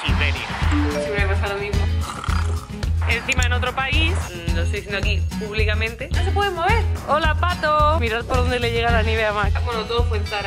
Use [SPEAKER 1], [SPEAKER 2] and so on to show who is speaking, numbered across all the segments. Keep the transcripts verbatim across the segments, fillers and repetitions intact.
[SPEAKER 1] Siberia. Siempre me pasa lo mismo. Encima en otro país, lo estoy diciendo aquí públicamente, no se puede mover. ¡Hola, pato! Mirad por dónde le llega la nieve a Max. Bueno, todo fue en Zara.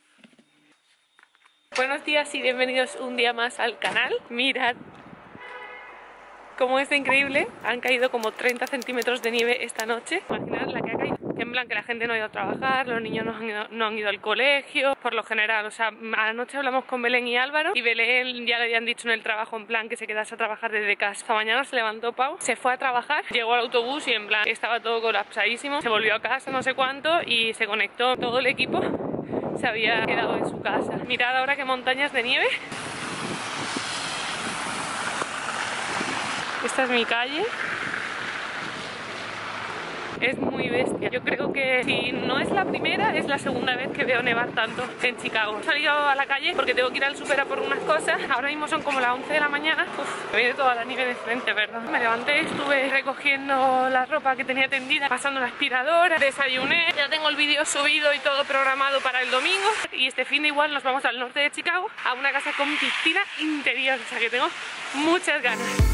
[SPEAKER 1] Buenos días y bienvenidos un día más al canal. Mirad cómo es de increíble. Han caído como treinta centímetros de nieve esta noche. Imaginad la que ha caído. En plan que la gente no ha ido a trabajar, los niños no han ido, no han ido al colegio, por lo general. O sea, anoche hablamos con Belén y Álvaro y Belén ya le habían dicho en el trabajo en plan que se quedase a trabajar desde casa. Esta mañana se levantó Pau, se fue a trabajar, llegó al autobús y en plan estaba todo colapsadísimo. Se volvió a casa no sé cuánto y se conectó todo el equipo. Se había quedado en su casa. Mirad ahora qué montañas de nieve. Esta es mi calle. Es muy bestia. Yo creo que si no es la primera, es la segunda vez que veo nevar tanto en Chicago. He salido a la calle porque tengo que ir al súper a por unas cosas. Ahora mismo son como las once de la mañana. Uf, me viene toda la nieve de frente, ¿verdad? Me levanté, estuve recogiendo la ropa que tenía tendida, pasando la aspiradora, desayuné. Ya tengo el vídeo subido y todo programado para el domingo. Y este fin de igual nos vamos al norte de Chicago a una casa con piscina interior. O sea que tengo muchas ganas.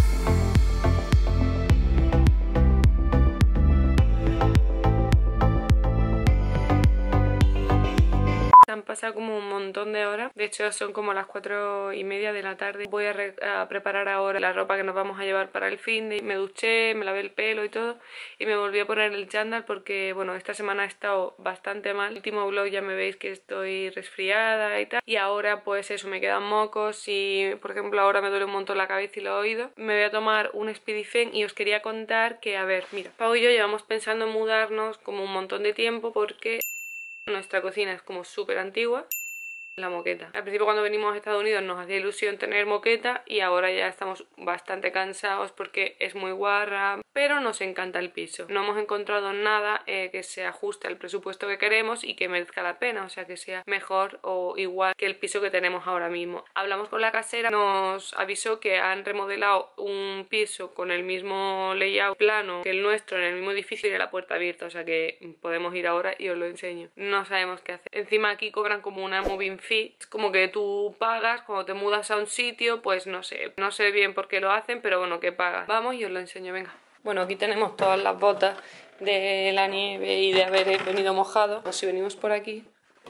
[SPEAKER 1] Han pasado como un montón de horas. De hecho son como las cuatro y media de la tarde. Voy a, a preparar ahora la ropa que nos vamos a llevar para el fin de. Me duché, me lavé el pelo y todo. Y me volví a poner el chándal porque bueno, esta semana he estado bastante mal. El último vlog ya me veis que estoy resfriada y tal. Y ahora pues eso, me quedan mocos y por ejemplo ahora me duele un montón la cabeza y los oídos. Me voy a tomar un Spidifen y os quería contar que, a ver, mira, Pau y yo llevamos pensando en mudarnos como un montón de tiempo porque nuestra cocina es como súper antigua. La moqueta. Al principio cuando venimos a Estados Unidos nos hacía ilusión tener moqueta y ahora ya estamos bastante cansados porque es muy guarra, pero nos encanta el piso. No hemos encontrado nada eh, que se ajuste al presupuesto que queremos y que merezca la pena, o sea que sea mejor o igual que el piso que tenemos ahora mismo. Hablamos con la casera, nos avisó que han remodelado un piso con el mismo layout plano que el nuestro en el mismo edificio y la puerta abierta, o sea que podemos ir ahora y os lo enseño. No sabemos qué hacer. Encima aquí cobran como una moving fee. Es como que tú pagas cuando te mudas a un sitio, pues no sé, no sé bien por qué lo hacen, pero bueno, que pagas. Vamos y os lo enseño, venga. Bueno, aquí tenemos todas las botas de la nieve y de haber venido mojado. Pues si venimos por aquí...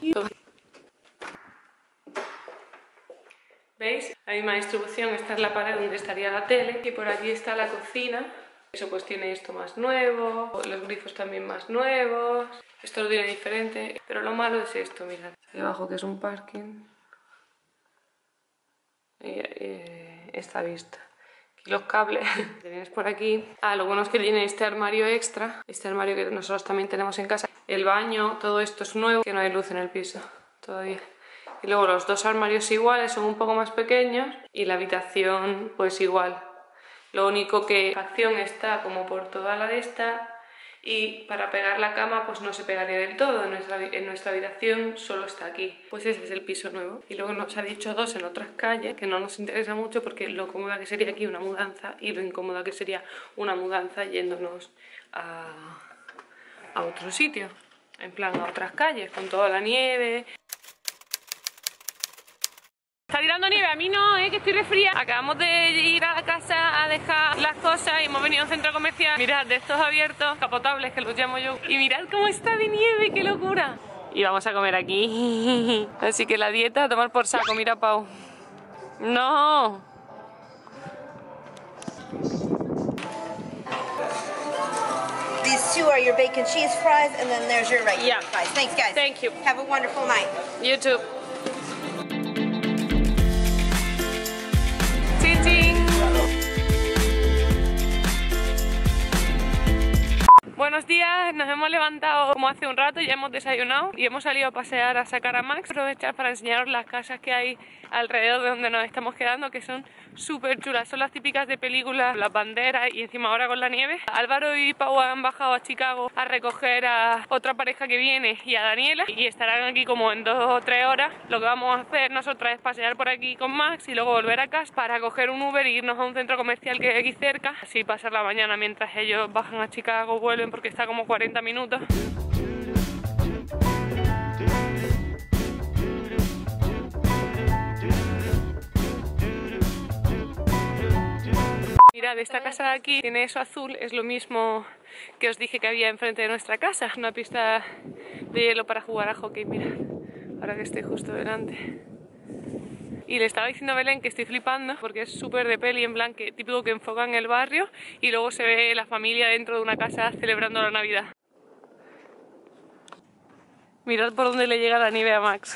[SPEAKER 1] ¿Veis? La misma distribución, esta es la pared donde estaría la tele y por aquí está la cocina. Eso pues tiene esto más nuevo, los grifos también más nuevos, esto lo tiene diferente, pero lo malo es esto, mirad. Debajo que es un parking y, y esta vista. Aquí los cables, te vienes por aquí. Ah, lo bueno es que tiene este armario extra, este armario que nosotros también tenemos en casa. El baño, todo esto es nuevo, que no hay luz en el piso todavía. Y luego los dos armarios iguales, son un poco más pequeños y la habitación pues igual. Lo único que la acción está como por toda la de esta y para pegar la cama pues no se pegaría del todo. En nuestra, en nuestra habitación solo está aquí. Pues ese es el piso nuevo. Y luego nos ha dicho dos en otras calles que no nos interesa mucho porque lo cómoda que sería aquí una mudanza y lo incómoda que sería una mudanza yéndonos a, a otro sitio. En plan a otras calles con toda la nieve. Está tirando nieve, a mí no, eh, que estoy resfriada. Acabamos de ir a la casa a dejar las cosas y hemos venido a un centro comercial. Mirad, de estos abiertos, capotables, que los llamo yo. Y mirad cómo está de nieve, qué locura. Y vamos a comer aquí. Así que la dieta, a tomar por saco, mira Pau. No.
[SPEAKER 2] These two are your bacon cheese fries and then there's your regular
[SPEAKER 1] Yeah.
[SPEAKER 2] fries. Thanks guys.
[SPEAKER 1] Thank you.
[SPEAKER 2] Have a wonderful night.
[SPEAKER 1] You too. Chin, chin. Buenos días, nos hemos levantado como hace un rato, ya hemos desayunado y hemos salido a pasear a sacar a Max. Aprovechar para enseñaros las casas que hay alrededor de donde nos estamos quedando, que son súper chulas, son las típicas de películas, las banderas y encima ahora con la nieve. Álvaro y Pau han bajado a Chicago a recoger a otra pareja que viene y a Daniela y estarán aquí como en dos o tres horas. Lo que vamos a hacer nosotras es pasear por aquí con Max y luego volver a casa para coger un Uber e irnos a un centro comercial que hay aquí cerca, así pasar la mañana mientras ellos bajan a Chicago, vuelven porque está como cuarenta minutos. mirad, esta casa de aquí tiene eso azul, es lo mismo que os dije que había enfrente de nuestra casa. Una pista de hielo para jugar a hockey, mirad, ahora que estoy justo delante. Y le estaba diciendo a Belén que estoy flipando porque es súper de peli, en plan que típico que enfocan el barrio y luego se ve la familia dentro de una casa celebrando la Navidad. Mirad por dónde le llega la nieve a Max.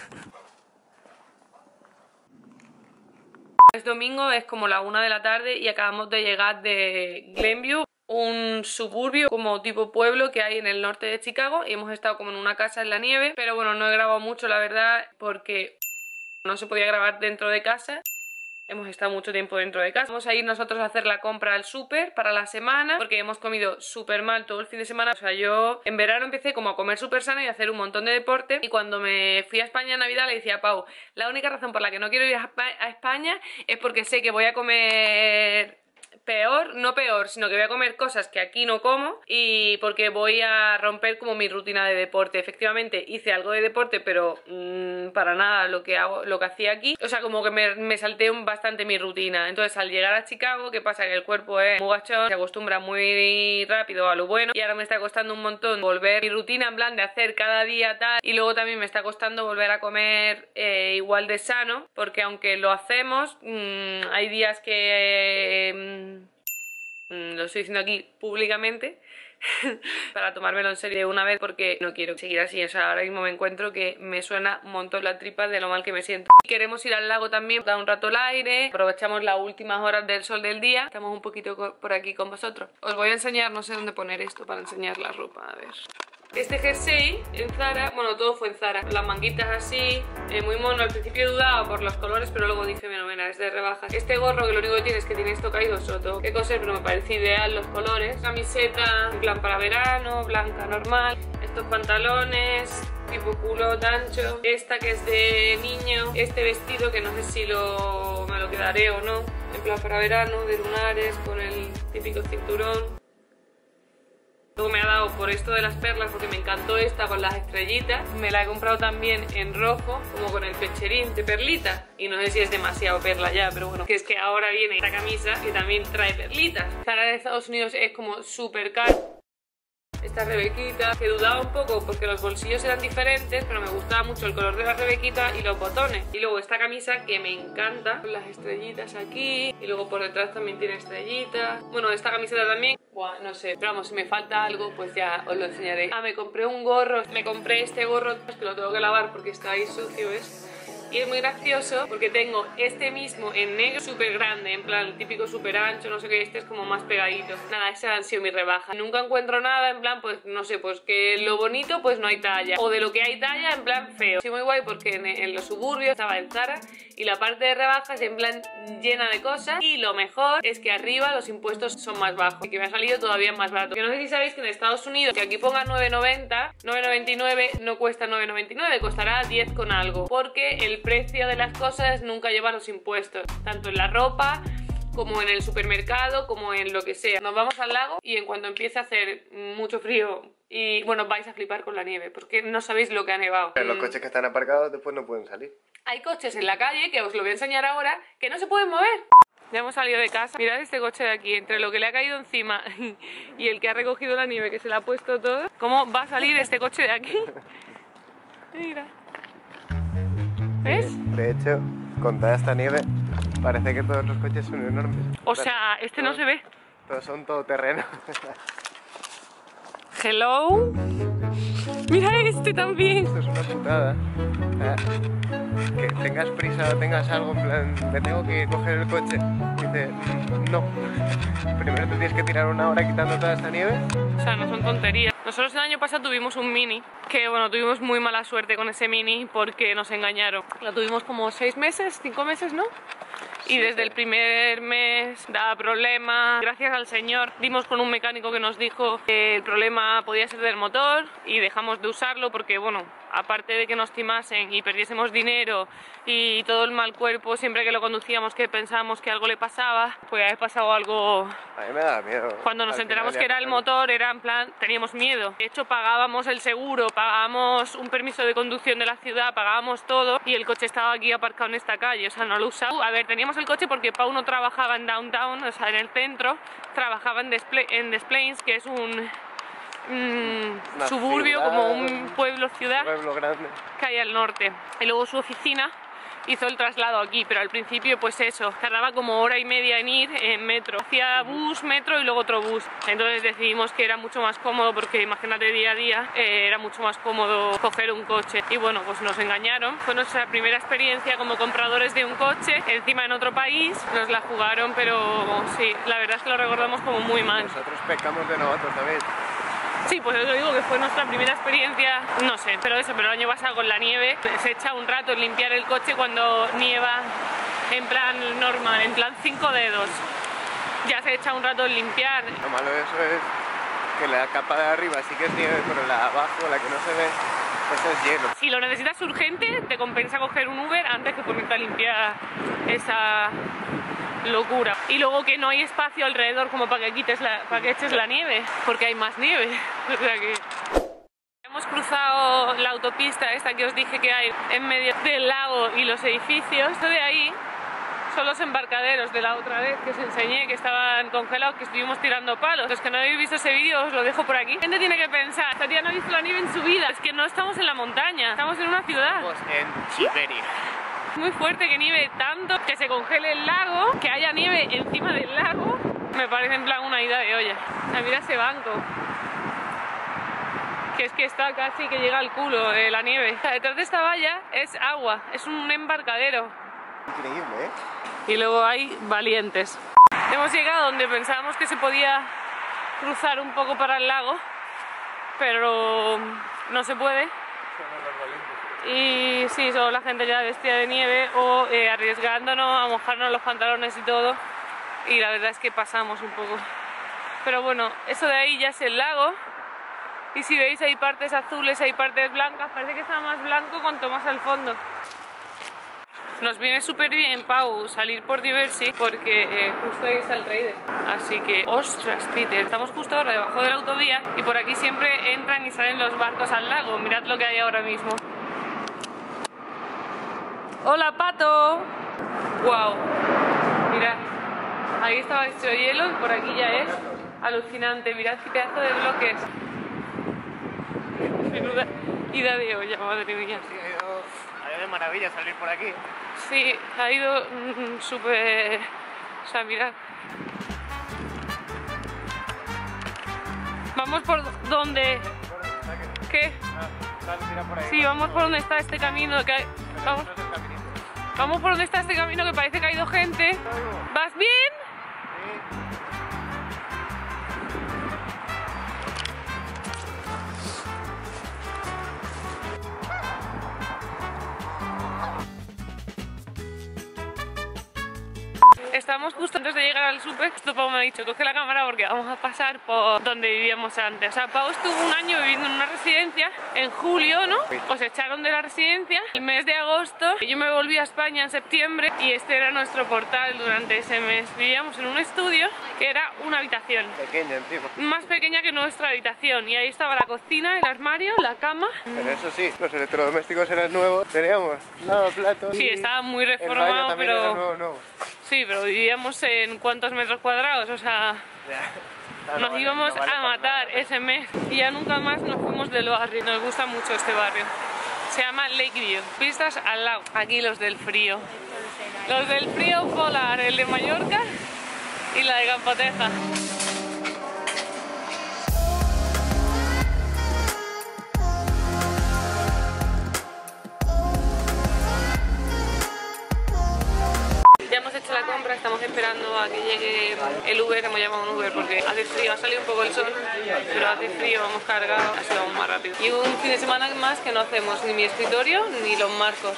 [SPEAKER 1] Es domingo, es como la una de la tarde y acabamos de llegar de Glenview, un suburbio como tipo pueblo que hay en el norte de Chicago, y hemos estado como en una casa en la nieve, pero bueno, no he grabado mucho la verdad porque no se podía grabar dentro de casa. Hemos estado mucho tiempo dentro de casa. Vamos a ir nosotros a hacer la compra al súper para la semana porque hemos comido súper mal todo el fin de semana. O sea, yo en verano empecé como a comer súper sano y a hacer un montón de deporte, y cuando me fui a España en Navidad le decía a Pau, la única razón por la que no quiero ir a España es porque sé que voy a comer peor, no peor, sino que voy a comer cosas que aquí no como y porque voy a romper como mi rutina de deporte. Efectivamente hice algo de deporte, pero mmm, para nada lo que hago, lo que hacía aquí. O sea, como que me, me salté un, bastante mi rutina. Entonces al llegar a Chicago, ¿qué pasa? Que el cuerpo es muy gachón, se acostumbra muy rápido a lo bueno, y ahora me está costando un montón volver mi rutina en plan de hacer cada día tal, y luego también me está costando volver a comer eh, igual de sano, porque aunque lo hacemos, mmm, hay días que... Eh, lo estoy diciendo aquí públicamente para tomármelo en serio de una vez porque no quiero seguir así. O sea, ahora mismo me encuentro que me suena un montón la tripa de lo mal que me siento. Queremos ir al lago también, dar un rato al aire, aprovechamos las últimas horas del sol del día. Estamos un poquito por aquí con vosotros. Os voy a enseñar, no sé dónde poner esto para enseñar la ropa, a ver. Este jersey en Zara, bueno, todo fue en Zara, las manguitas así, eh, muy mono. Al principio dudaba por los colores, pero luego dije, bueno, mira, es de rebajas. Este gorro, que lo único que tiene es que tiene esto caído, solo tengo que coser, pero me parece ideal los colores. Camiseta en plan para verano, blanca normal. Estos pantalones tipo culot ancho. Esta que es de niño. Este vestido que no sé si lo, me lo quedaré o no, en plan para verano, de lunares, con el típico cinturón. Luego me ha dado por esto de las perlas porque me encantó esta con las estrellitas. Me la he comprado también en rojo, como con el pecherín de perlita. Y no sé si es demasiado perla ya, pero bueno, que es que ahora viene esta camisa que también trae perlitas. Zara de Estados Unidos es como súper caro. Esta rebequita, que dudaba un poco porque los bolsillos eran diferentes, pero me gustaba mucho el color de la rebequita y los botones. Y luego esta camisa que me encanta, con las estrellitas aquí, y luego por detrás también tiene estrellitas. Bueno, esta camiseta también. Buah, no sé, pero vamos, si me falta algo pues ya os lo enseñaré. Ah, me compré un gorro, me compré este gorro, es que lo tengo que lavar porque está ahí sucio, ¿ves? Y es muy gracioso porque tengo este mismo en negro súper grande, en plan el típico súper ancho, no sé qué, este es como más pegadito. Nada, esas han sido mis rebajas. Nunca encuentro nada, en plan, pues no sé, pues que lo bonito pues no hay talla, o de lo que hay talla, en plan feo. Sí, muy guay porque en, en los suburbios estaba en Zara y la parte de rebajas en plan llena de cosas, y lo mejor es que arriba los impuestos son más bajos y que me ha salido todavía más barato. Que no sé si sabéis que en Estados Unidos, que aquí ponga nueve noventa, nueve noventa y nueve no cuesta nueve noventa y nueve, costará diez con algo, porque el precio de las cosas nunca lleva los impuestos, tanto en la ropa como en el supermercado, como en lo que sea. Nos vamos al lago y en cuanto empiece a hacer mucho frío, y bueno, vais a flipar con la nieve porque no sabéis lo que ha nevado.
[SPEAKER 3] Pero los coches que están aparcados después no pueden salir.
[SPEAKER 1] Hay coches en la calle, que os lo voy a enseñar ahora, que no se pueden mover. Ya hemos salido de casa. Mirad este coche de aquí, entre lo que le ha caído encima y el que ha recogido la nieve, que se le ha puesto todo. ¿Cómo va a salir este coche de aquí? Mira. ¿Ves?
[SPEAKER 3] De hecho, con toda esta nieve, parece que todos los coches son enormes.
[SPEAKER 1] O sea, este no se ve.
[SPEAKER 3] Todos son todoterreno.
[SPEAKER 1] Hello. Mira este también.
[SPEAKER 3] Esto es una putada. Ah, que tengas prisa o tengas algo, en plan, me tengo que coger el coche. Y dices, no. Primero te tienes que tirar una hora quitando toda esta nieve.
[SPEAKER 1] O sea, no son tonterías. Nosotros el año pasado tuvimos un Mini, que bueno, tuvimos muy mala suerte con ese Mini porque nos engañaron. Lo tuvimos como seis meses, cinco meses, ¿no? Y desde el primer mes daba problemas. Gracias al señor dimos con un mecánico que nos dijo que el problema podía ser del motor y dejamos de usarlo porque, bueno, aparte de que nos timasen y perdiésemos dinero y todo el mal cuerpo siempre que lo conducíamos, que pensábamos que algo le pasaba, pues ha pasado algo.
[SPEAKER 3] A mí me da miedo.
[SPEAKER 1] Cuando nos
[SPEAKER 3] Al
[SPEAKER 1] enteramos
[SPEAKER 3] final
[SPEAKER 1] que
[SPEAKER 3] ya
[SPEAKER 1] era el
[SPEAKER 3] pasó.
[SPEAKER 1] motor, era en plan, teníamos miedo. De hecho, pagábamos el seguro, pagábamos un permiso de conducción de la ciudad, pagábamos todo y el coche estaba aquí aparcado en esta calle, o sea, no lo usaba. A ver, teníamos el coche porque Pau no trabajaba en downtown, o sea, en el centro, trabajaba en, Despla en Des Plaines, que es un mm, suburbio,
[SPEAKER 3] ciudad,
[SPEAKER 1] como un pueblo, ciudad
[SPEAKER 3] pueblo grande.
[SPEAKER 1] que hay al norte. Y luego su oficina hizo el traslado aquí, pero al principio pues eso, tardaba como hora y media en ir en metro. Hacía bus, metro y luego otro bus. Entonces decidimos que era mucho más cómodo porque imagínate día a día, eh, era mucho más cómodo coger un coche. Y bueno, pues nos engañaron. Fue nuestra primera experiencia como compradores de un coche, encima en otro país. Nos la jugaron, pero sí, la verdad es que lo recordamos como muy mal.
[SPEAKER 3] Nosotros pecamos de novatos, ¿sabes?
[SPEAKER 1] Sí, pues os digo que fue nuestra primera experiencia, no sé, pero eso, pero el año pasado con la nieve se echa un rato en limpiar el coche cuando nieva en plan normal, en plan cinco dedos. Ya se echa un rato en limpiar.
[SPEAKER 3] Lo malo de eso es que la capa de arriba sí que es nieve, pero la de abajo, la que no se ve, eso es hielo.
[SPEAKER 1] Si lo necesitas urgente, te compensa coger un Uber antes que ponerte a limpiar esa locura. Y luego que no hay espacio alrededor como para que quites la, para que eches la nieve, porque hay más nieve. O sea que hemos cruzado la autopista esta que os dije que hay en medio del lago y los edificios. Esto de ahí son los embarcaderos de la otra vez que os enseñé, que estaban congelados, que estuvimos tirando palos. Los que no habéis visto ese vídeo os lo dejo por aquí. La gente tiene que pensar, esta tía no ha visto la nieve en su vida. Es que no estamos en la montaña, estamos en una ciudad.
[SPEAKER 3] Estamos en Siberia.
[SPEAKER 1] Muy fuerte que nieve tanto, que se congele el lago, que haya nieve encima del lago, me parece en plan una ida de olla. Ah, mira ese banco, que es que está casi que llega al culo de la nieve. O sea, detrás de esta valla es agua, es un embarcadero.
[SPEAKER 3] Increíble, ¿eh?
[SPEAKER 1] Y luego hay valientes. Hemos llegado donde pensábamos que se podía cruzar un poco para el lago, pero no se puede. Y sí, solo la gente ya vestida de nieve o eh, arriesgándonos a mojarnos los pantalones y todo. Y la verdad es que pasamos un poco. Pero bueno, eso de ahí ya es el lago. Y si veis hay partes azules, hay partes blancas. Parece que está más blanco cuanto más al fondo. Nos viene súper bien, Pau, salir por Diversi porque eh, justo ahí está el trader. Así que, ostras, Peter, estamos justo ahora debajo de la autovía y por aquí siempre entran y salen los barcos al lago. Mirad lo que hay ahora mismo. ¡Hola, Pato! ¡Wow! Mirad, ahí estaba hecho hielo y por aquí ya es alucinante. Mirad qué pedazo de bloques. Menuda ida de olla, madre mía.
[SPEAKER 3] Sí, ha ido, ha ido de maravilla salir por aquí.
[SPEAKER 1] Sí, ha ido mm, súper... O sea, mirad. Vamos por donde... ¿Qué?
[SPEAKER 3] Ah, tira por ahí.
[SPEAKER 1] Sí, vamos por donde está este camino que hay... Vamos... Vamos por donde está este camino que parece que ha ido gente. ¿Vas bien? Estamos justo antes de llegar al súper. Esto Pau me ha dicho, coge la cámara porque vamos a pasar por donde vivíamos antes. O sea, Pau estuvo un año viviendo en una residencia en julio, ¿no? Os echaron de la residencia el mes de agosto. Yo me volví a España en septiembre y este era nuestro portal durante ese mes. Vivíamos en un estudio que era una habitación.
[SPEAKER 3] Pequeña encima.
[SPEAKER 1] Más pequeña que nuestra habitación. Y ahí estaba la cocina, el armario, la cama.
[SPEAKER 3] Pero eso sí, los electrodomésticos eran nuevos. Teníamos lavaplatos.
[SPEAKER 1] Sí,
[SPEAKER 3] y
[SPEAKER 1] estaba muy
[SPEAKER 3] el baño
[SPEAKER 1] reformado,
[SPEAKER 3] también
[SPEAKER 1] pero...
[SPEAKER 3] era nuevo, nuevo.
[SPEAKER 1] Sí, pero vivíamos en cuántos metros cuadrados, o sea,
[SPEAKER 3] Ya. No,
[SPEAKER 1] nos
[SPEAKER 3] no vale,
[SPEAKER 1] íbamos
[SPEAKER 3] no vale
[SPEAKER 1] a
[SPEAKER 3] para
[SPEAKER 1] matar
[SPEAKER 3] nada.
[SPEAKER 1] ese mes y ya nunca más nos fuimos del barrio. Nos gusta mucho este barrio. Se llama Lakeview. Vistas al lago. Aquí los del frío. Los del frío polar, el de Mallorca y la de Campoteja. Ya hemos hecho la compra, estamos esperando a que llegue el Uber. Hemos llamado un Uber porque hace frío, ha salido un poco el sol, pero hace frío, vamos cargados, así vamos más rápido. Y un fin de semana más que no hacemos ni mi escritorio ni los marcos.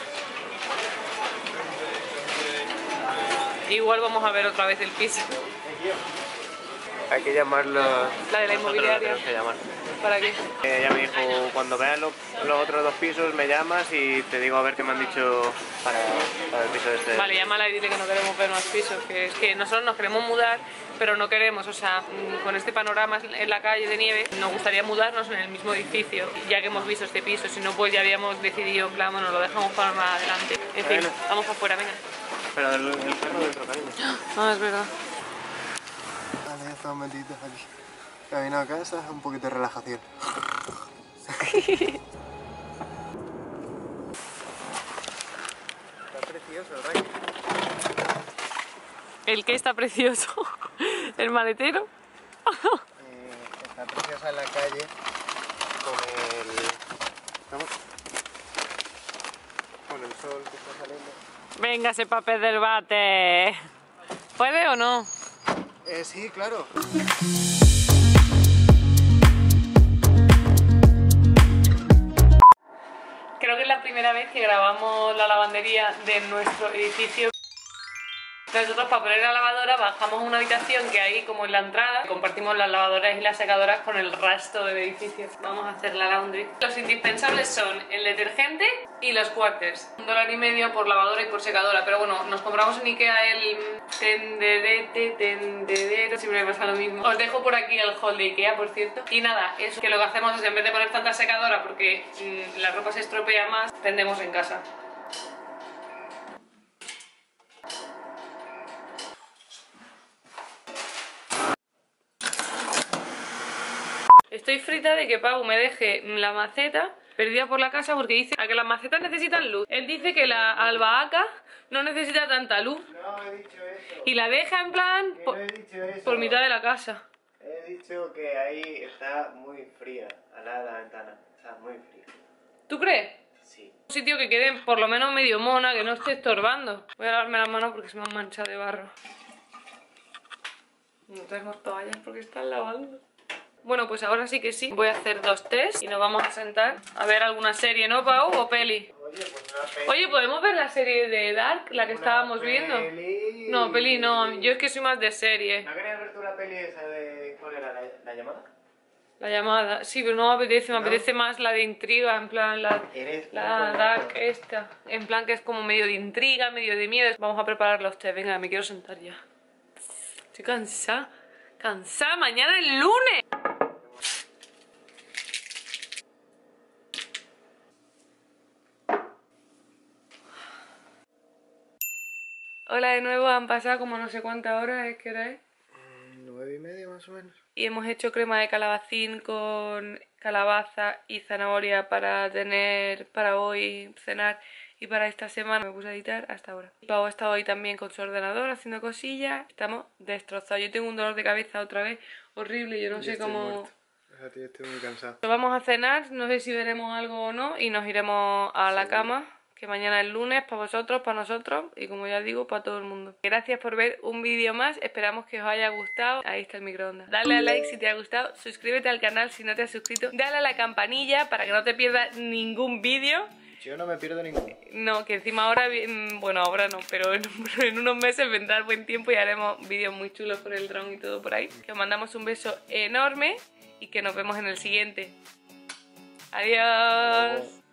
[SPEAKER 1] Igual vamos a ver otra vez el piso.
[SPEAKER 3] Hay que llamarlo.
[SPEAKER 1] La de la
[SPEAKER 3] Nosotros lo
[SPEAKER 1] inmobiliaria.
[SPEAKER 3] tenemos que llamar.
[SPEAKER 1] ¿Para qué?
[SPEAKER 3] Eh, ella me dijo, cuando veas lo- los otros dos pisos me llamas y te digo a ver qué me han dicho para, para el piso este.
[SPEAKER 1] Vale, llámala y dile que no queremos ver más pisos, que es que nosotros nos queremos mudar, pero no queremos, o sea, mm, con este panorama en la calle de nieve, nos gustaría mudarnos en el mismo edificio, ya que hemos visto este piso, si no pues ya habíamos decidido, claro, bueno, lo dejamos para más adelante. En fin,
[SPEAKER 3] Bueno.
[SPEAKER 1] vamos para afuera, venga.
[SPEAKER 3] Pero el, el perro dentro, cariño.
[SPEAKER 1] Ah, es verdad.
[SPEAKER 3] Vale, ya estamos metidos aquí. Camino a casa, un poquito de relajación. Está precioso, ¿verdad?
[SPEAKER 1] El que está precioso, el maletero.
[SPEAKER 3] Eh, está preciosa en la calle con el... ¿Cómo? Con el sol que está saliendo.
[SPEAKER 1] Venga ese papel del bate. ¿Puede o no?
[SPEAKER 3] Eh, sí, claro.
[SPEAKER 1] Creo que es la primera vez que grabamos la lavandería de nuestro edificio. Nosotros para poner la lavadora bajamos a una habitación que hay como en la entrada. Compartimos las lavadoras y las secadoras con el resto del edificio. Vamos a hacer la laundry. Los indispensables son el detergente y los quarters. Un dólar y medio por lavadora y por secadora. Pero bueno, nos compramos en Ikea el tenderete, tendedero. Siempre me pasa lo mismo. Os dejo por aquí el haul de Ikea, por cierto. Y nada, eso que lo que hacemos es en vez de poner tanta secadora porque mmm, la ropa se estropea más, tendemos en casa. Estoy frita de que Pau me deje la maceta perdida por la casa porque dice que las macetas necesitan luz. Él dice que la albahaca no necesita tanta luz.
[SPEAKER 3] No he dicho eso.
[SPEAKER 1] Y la deja en plan
[SPEAKER 3] Que
[SPEAKER 1] por,
[SPEAKER 3] no he dicho eso.
[SPEAKER 1] por mitad de la casa.
[SPEAKER 3] He dicho que ahí está muy fría, al lado de la ventana. Está muy fría.
[SPEAKER 1] ¿Tú crees?
[SPEAKER 3] Sí.
[SPEAKER 1] Un sitio que quede por lo menos medio mona, que no esté estorbando. Voy a lavarme las manos porque se me han manchado de barro. No tengo toallas porque están lavando. Bueno, pues ahora sí que sí. Voy a hacer dos test y nos vamos a sentar a ver alguna serie, ¿no, Pau? ¿O peli?
[SPEAKER 3] Oye, pues una peli.
[SPEAKER 1] Oye, ¿podemos ver la serie de Dark? La que
[SPEAKER 3] Una
[SPEAKER 1] estábamos viendo.
[SPEAKER 3] peli.
[SPEAKER 1] No, peli no. Yo es que soy más de serie.
[SPEAKER 3] ¿No querías ver tú la peli esa de... ¿Cuál era? ¿La, la llamada?
[SPEAKER 1] La llamada. Sí, pero no me apetece. Me
[SPEAKER 3] ¿No?
[SPEAKER 1] apetece más la de intriga, en plan la,
[SPEAKER 3] Eres
[SPEAKER 1] la
[SPEAKER 3] un
[SPEAKER 1] Dark
[SPEAKER 3] coñazo.
[SPEAKER 1] esta. En plan que es como medio de intriga, medio de miedo. Vamos a preparar los test. Venga, me quiero sentar ya. Estoy cansada. Cansada. Mañana es lunes. Hola de nuevo, han pasado como no sé cuántas horas, ¿es que hora es?
[SPEAKER 3] Nueve y media más o menos.
[SPEAKER 1] Y hemos hecho crema de calabacín con calabaza y zanahoria para tener para hoy cenar y para esta semana. Me puse a editar hasta ahora. Pau ha estado hoy también con su ordenador haciendo cosillas. Estamos destrozados. Yo tengo un dolor de cabeza otra vez horrible, yo no
[SPEAKER 3] Yo
[SPEAKER 1] sé
[SPEAKER 3] estoy
[SPEAKER 1] cómo...
[SPEAKER 3] muerto. A ti estoy muy cansado.
[SPEAKER 1] Vamos a cenar, no sé si veremos algo o no y nos iremos a la cama. Que mañana es lunes para vosotros, para nosotros y como ya digo, para todo el mundo. Gracias por ver un vídeo más, esperamos que os haya gustado. Ahí está el microondas. Dale a like si te ha gustado, suscríbete al canal si no te has suscrito. Dale a la campanilla para que no te pierdas ningún vídeo.
[SPEAKER 3] Yo no me pierdo ninguno.
[SPEAKER 1] No, que encima ahora, bueno ahora no, pero en, en unos meses vendrá el buen tiempo y haremos vídeos muy chulos con el dron y todo por ahí. Que os mandamos un beso enorme y que nos vemos en el siguiente. Adiós.